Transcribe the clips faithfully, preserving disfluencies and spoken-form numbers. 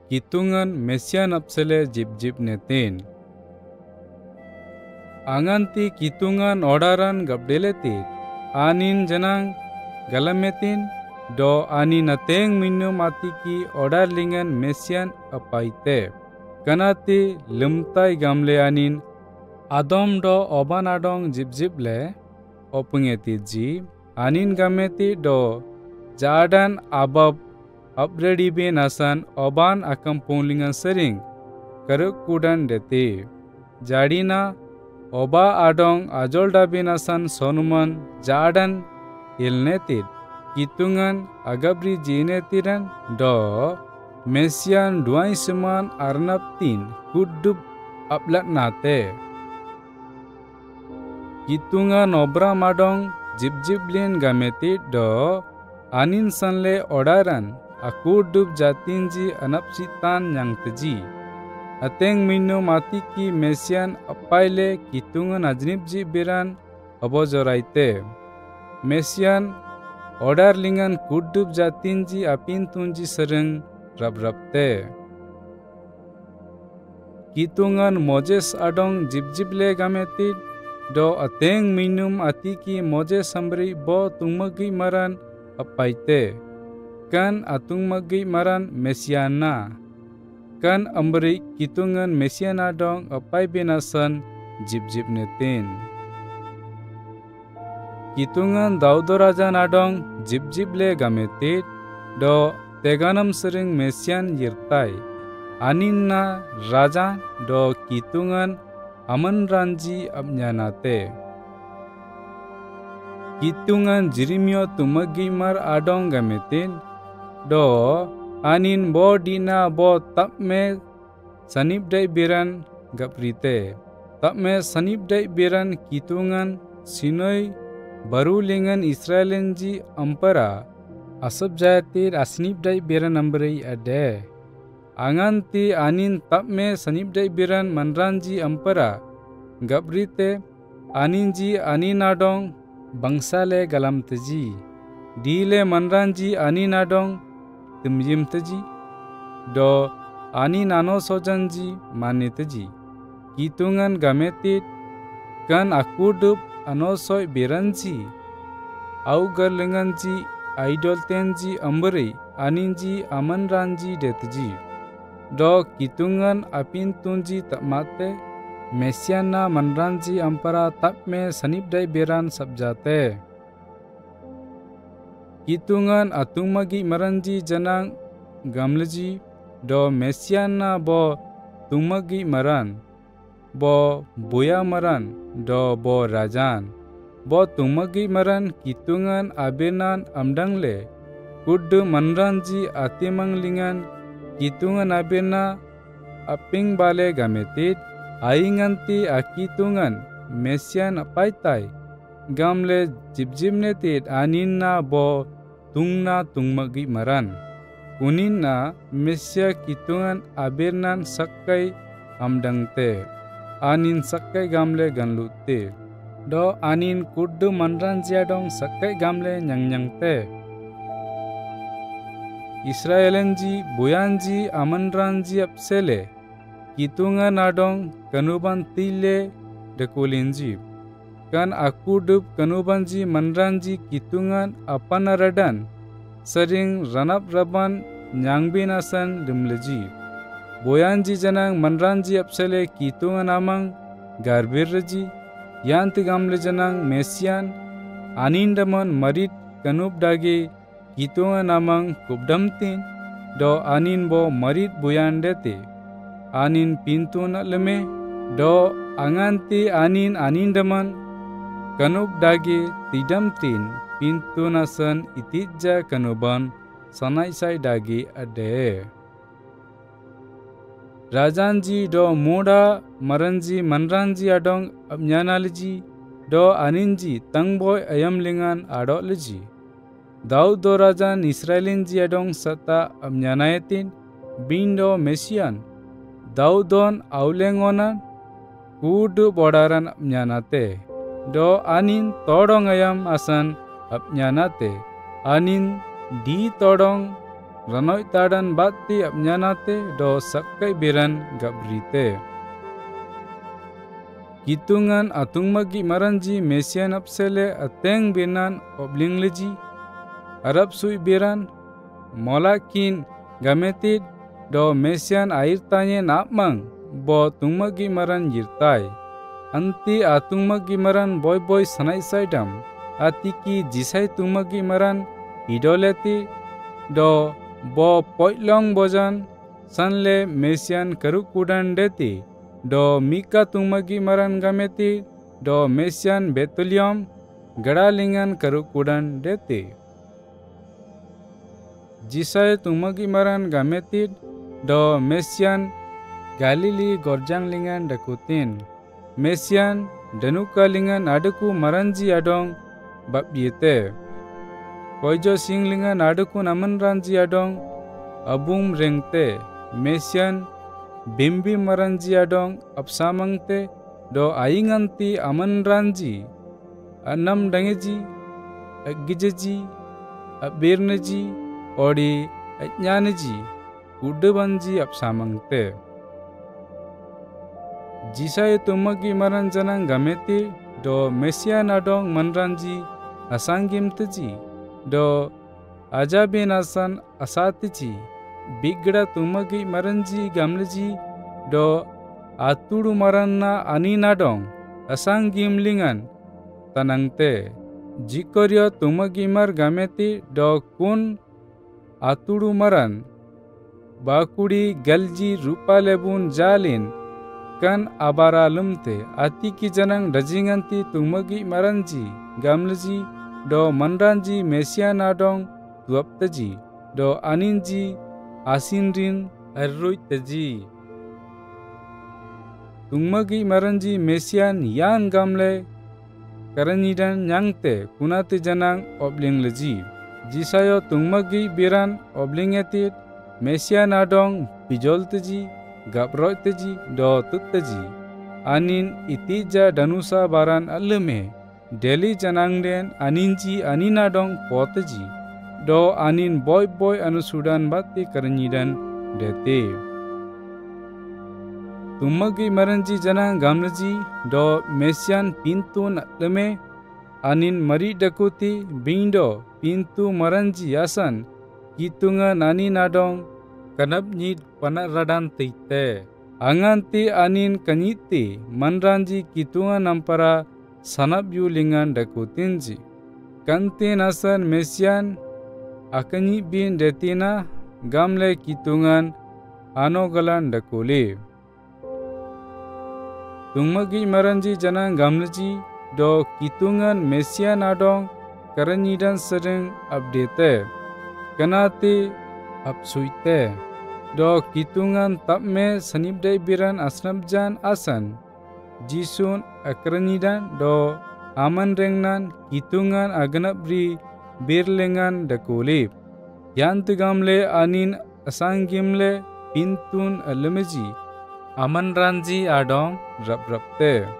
kitungan Mesian apsele jib-jib netin. Anganti kitungan odaran gabdeletit, anin janang galametin, do anin ateng minum atiki odar lingan Mesian apaite. Kanati lemtai gamle anin adom do oban adong jib-jib le opungeti ji, anin gameti do jadan abab abredi be nasan oban akam punglingan sering karuk kudan dete. Jadina oba adong ajol dabi nasan sonuman jadan ilnetit. Kitungan agabri jinetiran do Mesian duai seman arnaptin kudub aplat nate. Kitungan obra madong jib-jiblin gameti do anin sanle odaran akudub jatinji anapsitan yang teji. Ateng minu mati ki Mesian apaile kitungan ajnibji biran abojoraite. Mesian odar lingan kudub jatinji apin tunji sereng rab-rabte. Kitungan Moses adong jib-jible gametit do ateng minum atiki Moses sambri bo tungmagi maran apaite. Kan atungmagi maran Mesiana. Kan ambri kitungan Mesiana dong apai benasan jib-jib netin. Kitungan Daudo Raja nadong jib-jible gametit do teganam sering Mesian yirtai. Aninna Raja do kitungan Aman Ranji abnyanate. Kitungan Jirimio tumagi mar adong gametin do anin bo dina bo tapme sanibdai biran gaprite. Tapme sanibdai biran kitungan Sinoi baru lingan Israelenji ampara asab jayatir asnibdai biran ambrei ade. Anganti anin tapme sanibdai biran manranji ampara gabrite aninji aninadong bangsale galam teji. Dile manranji aninadong tumjim teji do aninano sojanji mani teji. Kitungan gametit kan akudub anosoi biranji au garlenganji idol tenji ambari aninji amanranji detji do kitungan apin tunji takmate Mesiana manranji ampara tapme sanibdai beran sabjate. Kitungan atungmagi maranji janang gamleji do Mesiana bo tungmagi maran bo buya maran do bo rajan bo tungmagi maran kitungan abenan amdangle kudu manranji atimanglingan kitungan abena aping bale gametit ainganti akitungan Mesian apaitai gamle jibjibnetit aninna bo tungna tungmagi maran kuninna Mesia kitungan abenan sakkai amdangte anin sakkai gamle ganlutte do anin kuddu manranji adong sakkai gamle nyang-nyangte. Israelenji buyanji amanranji apsele kitungan adong kanuban tile dekulinji kan akudub kanubanji manranji kitungan apanaradan sering ranap raban nyangbinasan limleji buyanji janang manranji apsele kitungan amang garbirraji yanti gamle janang Mesian anindaman marit kanub dage kitungan amang kubdamtin do anin bo marit buyandete anin pintuna leme do anganti anin anindaman kanub dage tidamtin pintunasan itija kanuban sanaisai dage ade. Rajanji do moda maranji manranji adong abnyanalji do aninji tangboy ayamlingan adolji. Daudo rajan Israelinji adong sata abnyanayetin bindo Mesian Daudon aulengonan kudu bodaran abnyanate do anin todong ayam asan abnyanate anin di todong ranoi tadan batti apnyanate do sakkai biran gabrite. Kitungan atungmagi maranji mesian apsele ateng binan oblingleji Arab sui biran molakin gametid do mesian air tanye napmang bo tungmagi maran yirtai. Anti atungmagi maran boy boy sanai saidam atiki jisai tungmagi maran idoleti do bo poilong bojan sanle mesian karuk kudan deti do mika tungmagi maran gameti do mesian betulium gadalingan karuk kudan deti. Jisai tungmagi maran gameti do mesian Galili gorjang lingan dakutin. Mesian danuka lingan adaku maranji adong babyete. Koijo sing lingan adaku naman ranji adong abum rengte. Mesian bimbi maranji adong apsamangte do ainganti aman ranji. Anam dangeji, agijaji, abirneji, odi ajnaneji, udabanji apsamangte. Jisai tumagi maran janang gameti do mesian adong manranji asangim teji do ajabin asan asatici bigda tumagi maranji gamleji do atudu maranna aninadong asangim lingan tanangte jikoryo tumagi mar gameti do kun atudu maran bakudi galji rupa lebun jalin kan abaralumte atiki janang dajinganti tungmagi maranji gamleji do manranji mesian adong tuaptaji do aninji asinrin arruitaji. Tungmagi maranji mesian yan gamle karanidan nyangte kunati janang oblingleji. Jisayo tungmagi biran oblingetit mesian adong bijolteji gabroi teji do tut teji anin itija danusa baran aleme Delhi janangden aninji anina dong poteji do anin boy boy anu sudan batti karanyidan dete. Tumagi maranji janang gamleji do mesian pintu nakleme anin mari dakuti bindo pintu maranji asan kitunga nani nadong kanab nyid panak radan teite. Anganti anin kanyiti manranji kitunga nampara sanap yu lingan dakutinji. Kanti nasan mesian akanyi bin detina gamle kitungan anogalan dakuli. Tungmagi maranji janang gamleji do kitungan mesian adong karanyidan sering update. Kanati apsuite. Do kitungan tapme sanibdai biran asnabjan asan jisun akranidan do aman rengnan kitungan aganabri birlengan dakulip yantu gamle anin asangimle pintun alameji aman ranji adong rabrapte.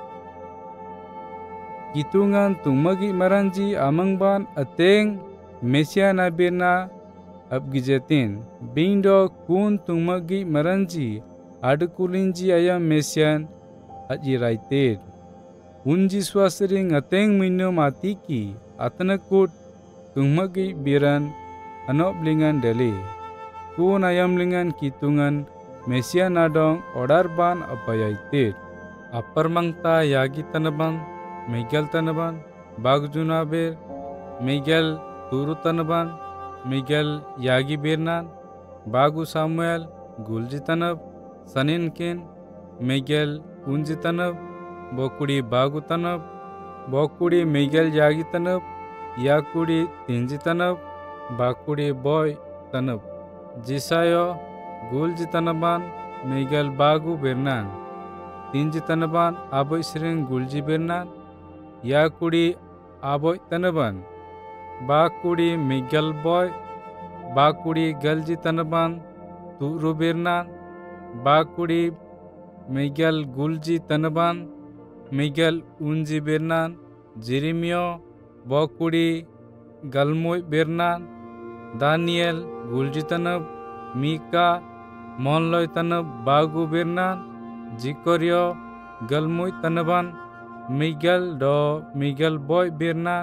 Kitungan tumagi maranji amangban ateng mesian abirna abgijetin bindo kun tungmagi maranji adukulinji ayam mesian ajiraited unji swasering ateng minno matiki atanakut tungmagi biran anoblingan Delhi kun ayam lingan kitungan mesian adong odarban apayaited aparmangta yagi tanaban Miguel tanaban bagjunaber Miguel turu tanaban Miguel Yagi Birnan, Bagu Samuel, Guljitanab, Saninkin, Miguel Unjitanab, Bokudi Bagu Tanab, Bokudi Miguel Yagi Tanab, Yakudi Tinjitanab, Bakudi Boy Tanab, Jisayo Guljitanaban, Miguel Bagu Birnan, Tinjitanaban, Aboy Siring Gulji Birnan, Yakudi Aboy Tanaban, Bakudi Miguel Boy, Bakudi Galji Tanaban, Turu Birnan, Bakudi Miguel Gulji Tanaban, Miguel Unji Birnan, Jeremio, Bakudi Galmoy Birnan, Daniel gulji tanab Mika monloy tanab bagu birnan Jikorio galmui tanaban Miguel do Miguel boy birnan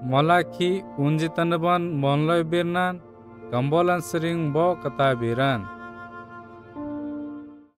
Molaki unji tanaban monloy birnan Kambolan sering bo kata biran